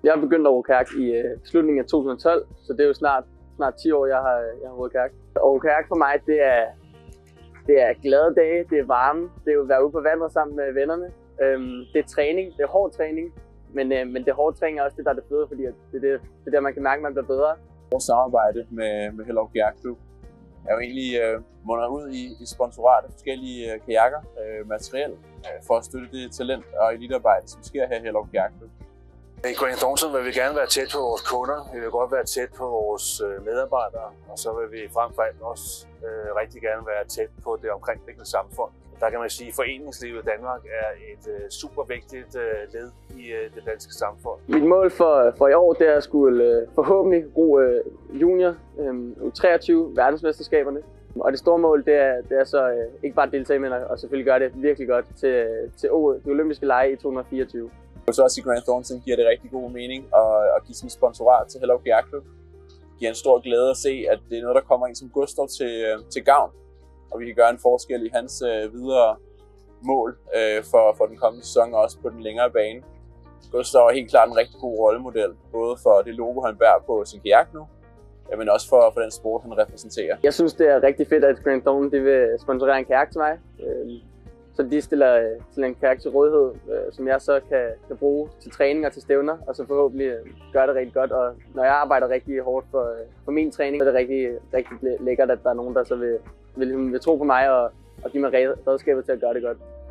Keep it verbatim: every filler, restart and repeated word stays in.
Jeg begyndte at ro kajak i øh, slutningen af to tusind og tolv, så det er jo snart, snart ti år, jeg har, jeg har roet kajak. Og kajak for mig, det er, det er glade dage, det er varme, det er jo at være ude på vandet sammen med vennerne. Øhm, det er træning, det er hård træning, men, øh, men det hårde træning er også det, der er det fede, fordi det er, det, det er der, man kan mærke, at man bliver bedre. Vores samarbejde med, med Hellerup Kajakklub er jo egentlig øh, mundet ud i, i sponsorat af forskellige øh, kajakker, øh, materiel, øh, for at støtte det talent og elitearbejde, som sker her i Hellerup Kajakklub. I Grant Thornton vil vi gerne være tæt på vores kunder, vi vil godt være tæt på vores medarbejdere, og så vil vi frem for alt også øh, rigtig gerne være tæt på det omkringliggende samfund. Der kan man sige, at foreningslivet i Danmark er et øh, super vigtigt øh, led i øh, det danske samfund. Mit mål for, for i år det er at skulle øh, forhåbentlig ro øh, junior øh, U treogtyve verdensmesterskaberne. Og det store mål det er, det er så øh, ikke bare at deltage, men at, og selvfølgelig gøre det virkelig godt til, til de olympiske lege i to tusind og fireogtyve. Så også i Grant Thornton giver det rigtig god mening at, at give sådan et sponsorat til Hellerup Kajakklub. Det giver en stor glæde at se, at det er noget, der kommer ind som Gustav til, til gavn. Og vi kan gøre en forskel i hans øh, videre mål øh, for, for den kommende sæson og også på den længere bane. Gustav er helt klart en rigtig god rollemodel, både for det logo, han bærer på sin kajak nu, ja, men også for, for den sport, han repræsenterer. Jeg synes, det er rigtig fedt, at Grant Thornton de vil sponsorere en kajak til mig. Så de stiller til en kajak til rådighed, som jeg så kan, kan bruge til træning og til stævner, og så forhåbentlig gøre det rigtig godt. Og når jeg arbejder rigtig hårdt for, for min træning, så er det rigtig, rigtig lækkert, at der er nogen, der så vil, vil, vil tro på mig og, og give mig redskaber til at gøre det godt.